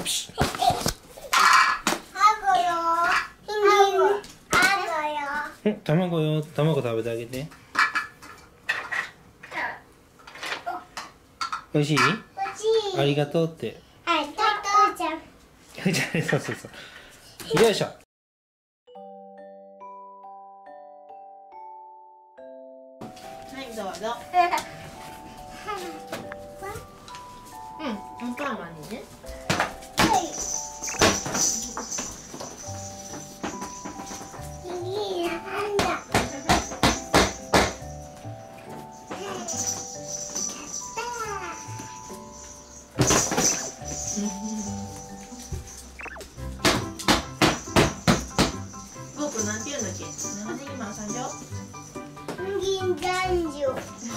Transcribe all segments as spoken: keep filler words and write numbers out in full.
うん、卵よ、卵食べてあげて。おいしい？ありがとうって。 ありがとうじゃん。 そうそうそう。よいしょ。 はい、どうぞ。うん、お母さんにね。僕なんて言うんだっけ？長ネギマンさんじょ？ 銀杏樹。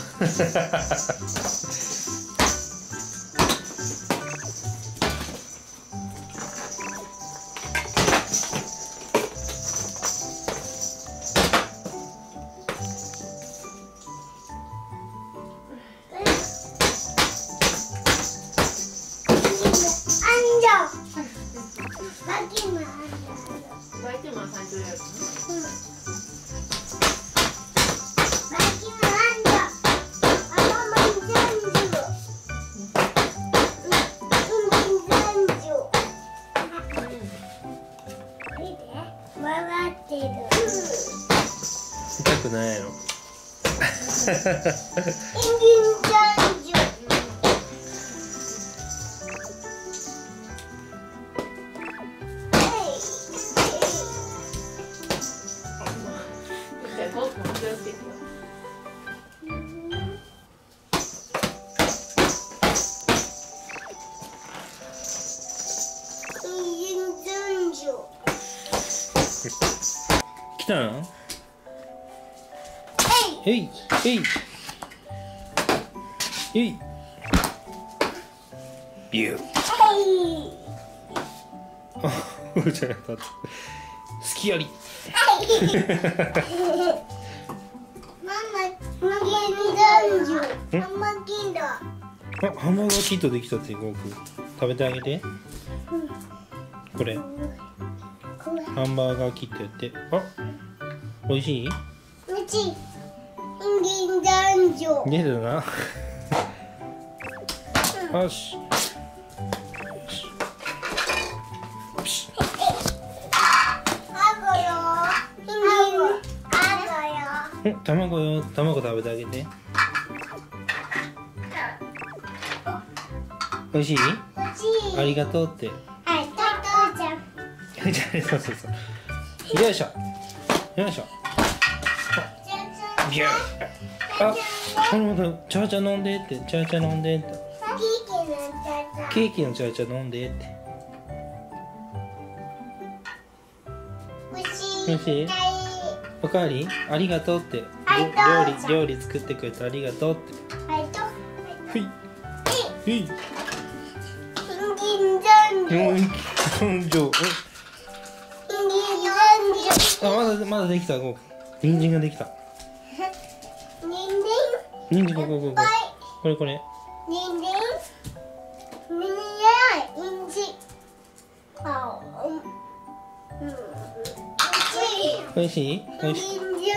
バイキンマンさんじょやるの？ 痛くないやろ。来たの？えいえいえいビュー。あ、うちゃんやった。好きやり。 ママ、銀杏樹。ママ銀だ。 あ、ハンバーガーキットできたってゴーくん食べてあげて。これハンバーガーキットやって。あ、美味しい？ うち銀杏樹。 出てるな。よし。うん、卵よ、卵食べてあげて。おいしい？ありがとうって。 ありがとうじゃん。 そうそうそう。よいしょ。よいしょ。ビュー。あ、このまた茶々飲んでって、茶々飲んでって。ケーキの茶々飲んでって。おいしい？おかわり？ありがとうって。料理料理作ってくれてありがとうって。 ありがとう。 ふい。ふい。 銀杏樹。あ、まだまだできた。こう。人参ができた。人参ここここ。これこれ。 人参。人参。あ、うん。 おいしい？おいしい。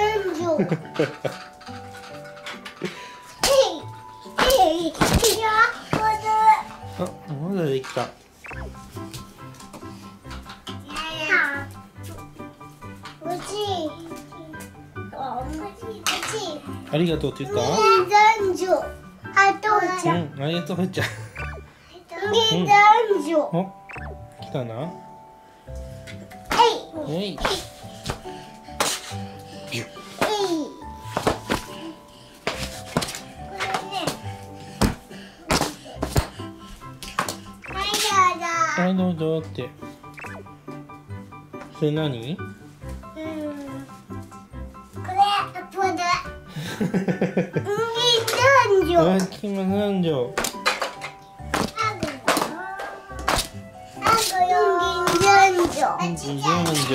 あ、まだできた。ありがとうって言った？うん、ありがとうふっちゃん。お、来たな。えい。ビュッ。はい、どうぞって。それ何？あ、きまなんじょ。銀杏樹。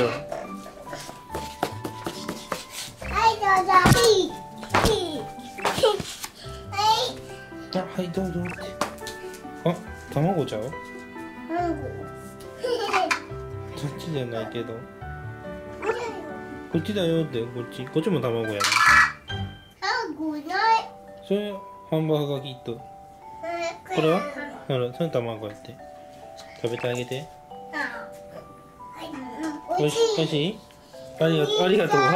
あ、はい、どうぞって。あ、卵ちゃう？ そっちじゃないけど。こっちだよって、こっち。こっちも卵やね。 あ、ごない。 それハンバーガーキット。これはほら、それ卵やって。食べてあげて。おいしい、おいしい。ありがとう、ありがとう。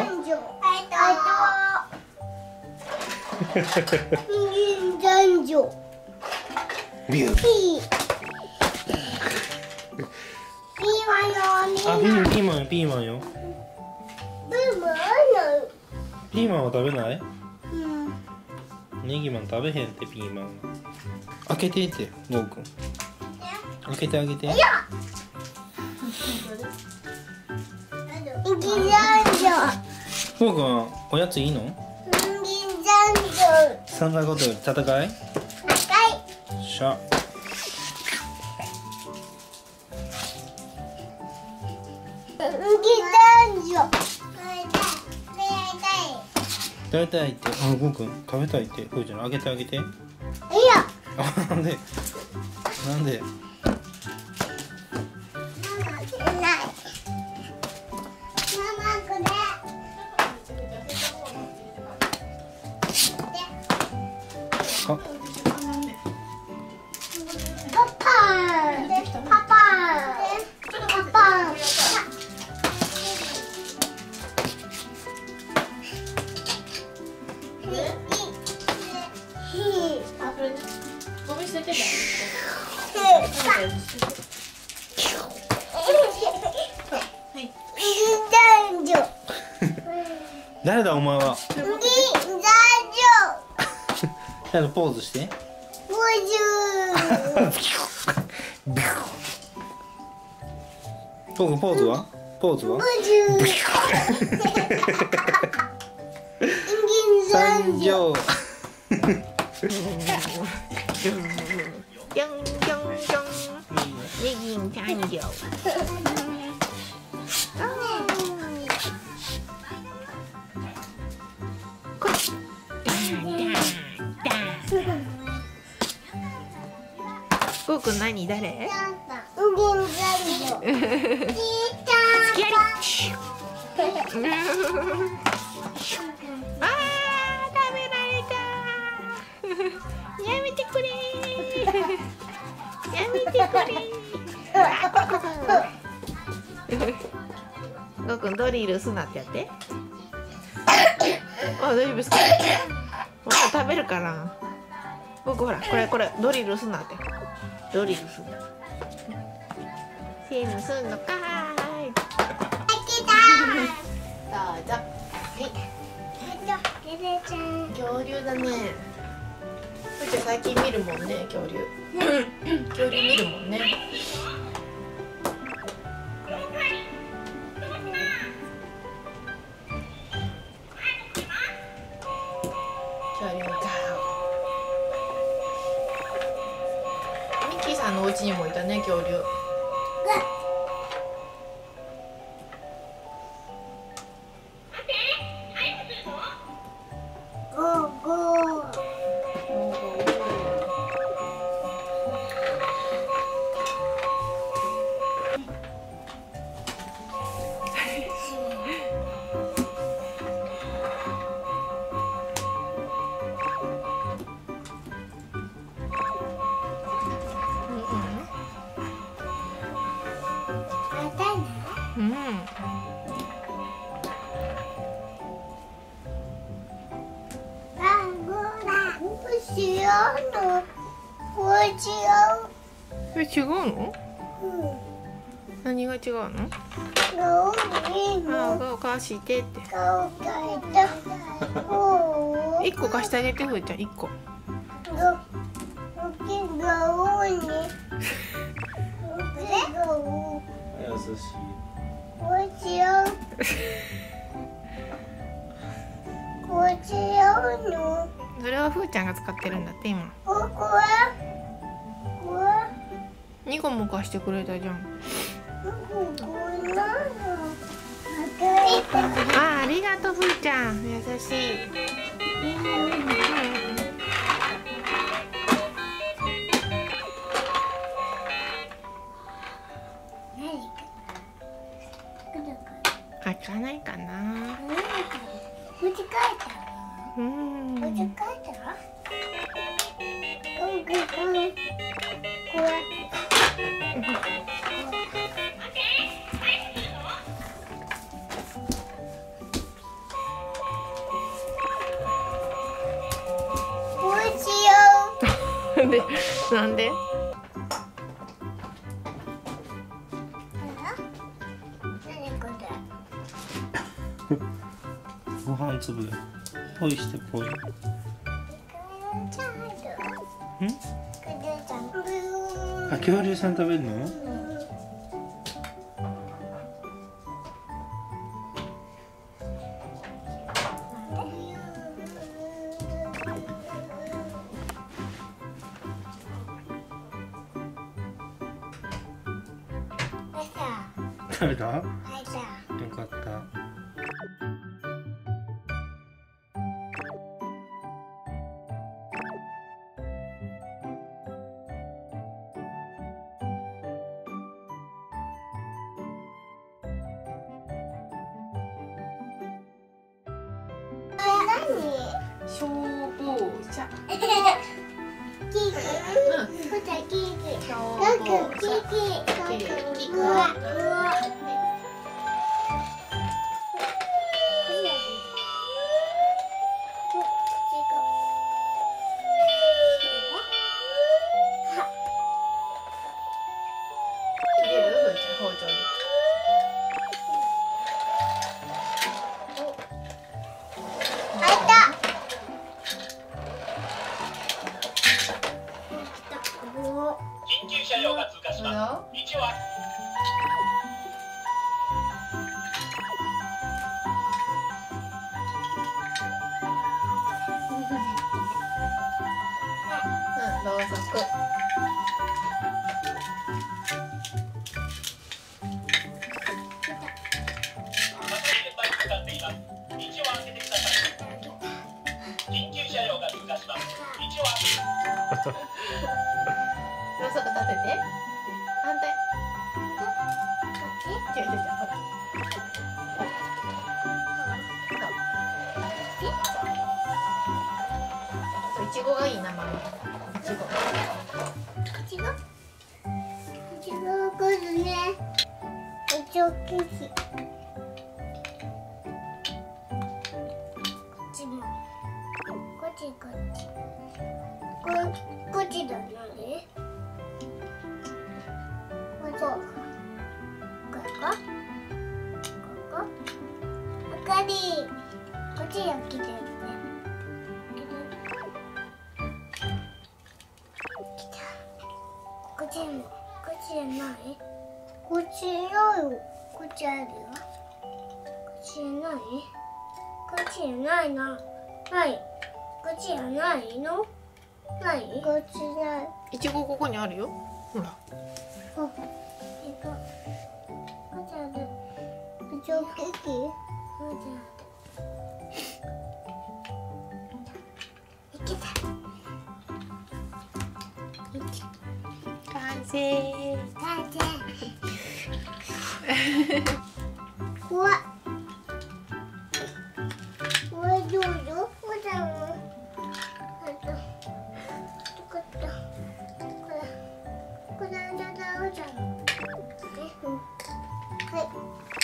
男女。 ビュー。 ピー。ピーマンよ。 あ、ピーピーマン、ピーマンよ。 ピーマン。 ピーマンは食べない？ うん。 ネギマン食べへんってピーマンは。開けてって、ゴーくん。開けてあげて。 いや。人間男女。 ゴーくんはおやついいの？ 人間男女。 そんなことより戦い？ 高い。 しゃ。 人間男女。 食べたいって、あ、ゴーくん食べたいって、ふーちゃんあげてあげて。 いや。 あ、なんでなんでママくれない。ママくれ。 あ、 パパ。パパ。パパ。 あ、それね。ゴミ捨ててた。 男女。 誰だお前は。 人男女。 あのポーズして。 五十。 ゴーくんポーズは？ポーズは？ 五十。人間男女。 三条。 ぴょんぴょんぴょん。ネギン三条。ゴーくん何誰？ 人間男女。じいちゃん。 やり。あー、食べられた。やめてくれ。やめてくれ。ゴーくんドリルすなってやって。あ、大丈夫ですか？もう食べるかな。ゴーくんほら、これこれドリルすなって。ドリルすな。せーのすんのかーい。どうぞ。はい。恐竜だね。ふーちゃん最近見るもんね、恐竜。恐竜見るもんね。恐竜か。ミッキーさんのお家にもいたね、恐竜。 ゴーゴー。 うん。これ違うの？何が違うの？あ、顔貸してって。一個貸してあげて、ふーちゃん、一個。 優しい。 それはふーちゃんが使ってるんだって今。にこも貸してくれたじゃん。あ、ありがとうふーちゃん、優しい。 開かないかな。 持ち帰ったらうん。 持ち帰ったらうんうんうん怖いどうしよで、なんで？ ご飯粒ポイしてポイ。ん？あ、恐竜さん食べるの？食べた？よかった。 消防車。 キーキ。こちらキーキ。 消なんか防キー車。 キ。 キーうわうわ。 入れる？ふーちゃん包丁で。 開いた。 緊急車両が通過します。道はうん、ろうそく。 火災現場に向かっています。道を開けてください。緊急車両が通過します。道を開けてろうそく立てて。反対。違う違う違う、ほら。そう。いちごがいいな、ママ。いちご。 こっちが。こっちが来るね。こっち大きいし。こっちも。こっちこっち。ここっちだね。ここ。ここ。ここ。あかり。こっち焼きだよね。こっちも、こっちじゃない。こっちないよ。こっちあるよ。こっちじゃない。こっちじゃないな。ない。こっちじゃないの。ない。こっちない。 いちごここにあるよ。ほら。 あ、えっと。こっちある。こっち大きい。こっちある。いけた。 完成。 完成。怖い。怖い、どうぞ。これも。あと。これ。これ。これ、だだ、おじゃん。はい。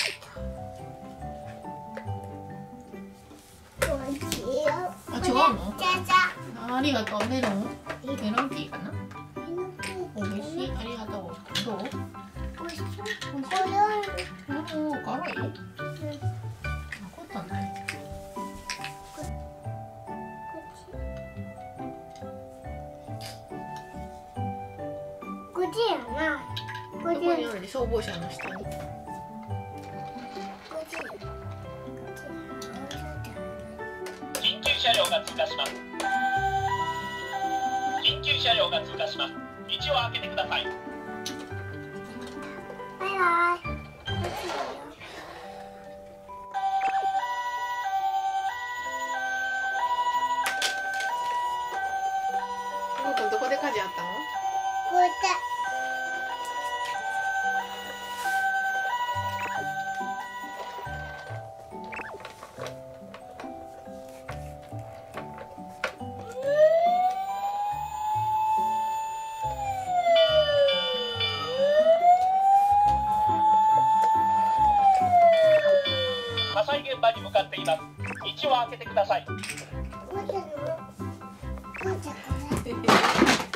こっちよ。 あ、違うの？ じゃじゃ。 ありがとう。メロン。メロンティーかな。おいしい。ありがとう。どう？ おいしい。こうん、かわいい。残ったね。 こっちやな。こっち。 ここにあるで、消防車の下に。 こっち。 緊急車両が通過します。緊急車両が通過します。道を開けてください。 バイバイ。こっちだよ。 ここどこで火事あったの？ こうやって。 かっています。道を開けてください。 こっちのこっちこれ